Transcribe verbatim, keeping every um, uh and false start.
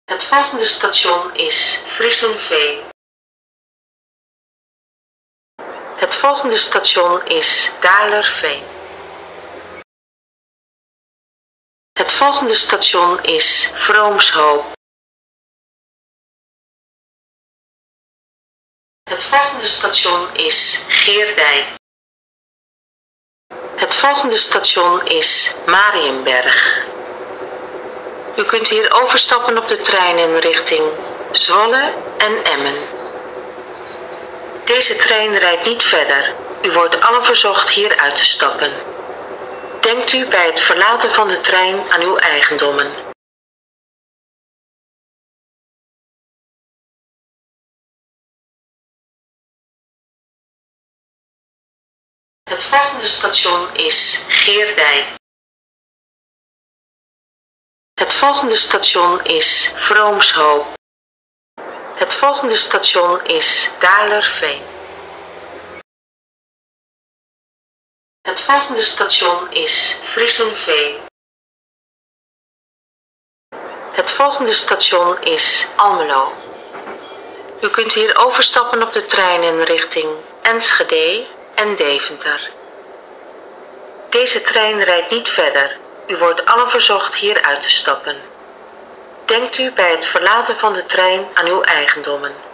Het volgende station is Friesenveen. Het volgende station is Dalerveen. Het volgende station is Vroomshoop. Het volgende station is Geerdijk. Het volgende station is Mariënberg. U kunt hier overstappen op de treinen richting Zwolle en Emmen. Deze trein rijdt niet verder. U wordt allen verzocht hier uit te stappen. Denkt u bij het verlaten van de trein aan uw eigendommen. Het volgende station is Geerdijk. Het volgende station is Vroomshoop. Het volgende station is Dalerveen. Het volgende station is Friesenveen. Het volgende station is Almelo. U kunt hier overstappen op de treinen richting Enschede en Deventer. Deze trein rijdt niet verder. U wordt allen verzocht hier uit te stappen. Denkt u bij het verlaten van de trein aan uw eigendommen.